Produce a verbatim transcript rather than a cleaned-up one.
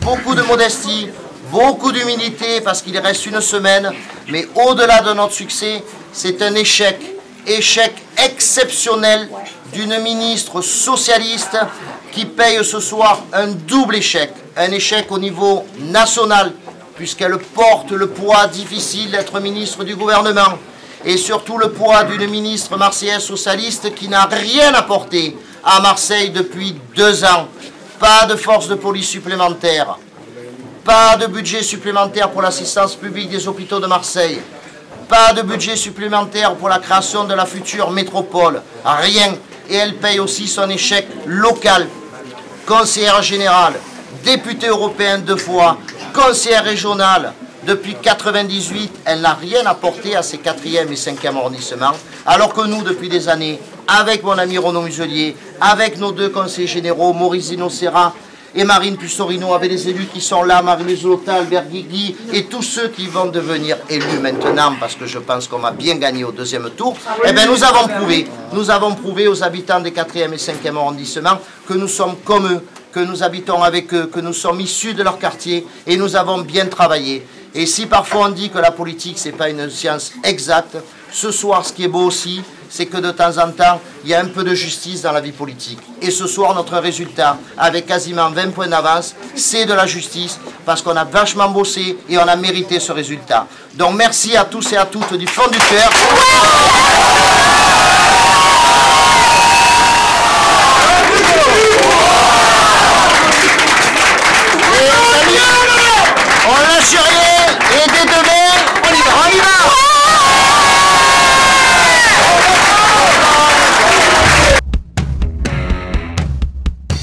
beaucoup de modestie, beaucoup d'humilité, parce qu'il reste une semaine, mais au-delà de notre succès, c'est un échec, échec exceptionnel d'une ministre socialiste qui paye ce soir un double échec, un échec au niveau national, puisqu'elle porte le poids difficile d'être ministre du gouvernement, et surtout le poids d'une ministre marseillaise socialiste qui n'a rien apporté à Marseille depuis deux ans. Pas de force de police supplémentaire, pas de budget supplémentaire pour l'assistance publique des hôpitaux de Marseille, pas de budget supplémentaire pour la création de la future métropole, rien. Et elle paye aussi son échec local. Conseillère générale, députée européenne deux fois, conseillère régionale. Depuis mille neuf cent quatre-vingt-dix-huit, elle n'a rien apporté à ses quatrième et cinquième arrondissements, alors que nous, depuis des années, avec mon ami Renaud Muselier, avec nos deux conseillers généraux, Maurice Zino-Serra et Marine Pustorino, avec les élus qui sont là, Marie-Louise Lota, Albert Guigui, et tous ceux qui vont devenir élus maintenant, parce que je pense qu'on va bien gagner au deuxième tour, eh bien nous avons prouvé, nous avons prouvé aux habitants des quatrième et cinquième arrondissements que nous sommes comme eux, que nous habitons avec eux, que nous sommes issus de leur quartier, et nous avons bien travaillé. Et si parfois on dit que la politique, ce n'est pas une science exacte, ce soir, ce qui est beau aussi, c'est que de temps en temps, il y a un peu de justice dans la vie politique. Et ce soir, notre résultat, avec quasiment vingt points d'avance, c'est de la justice, parce qu'on a vachement bossé et on a mérité ce résultat. Donc merci à tous et à toutes du fond du cœur.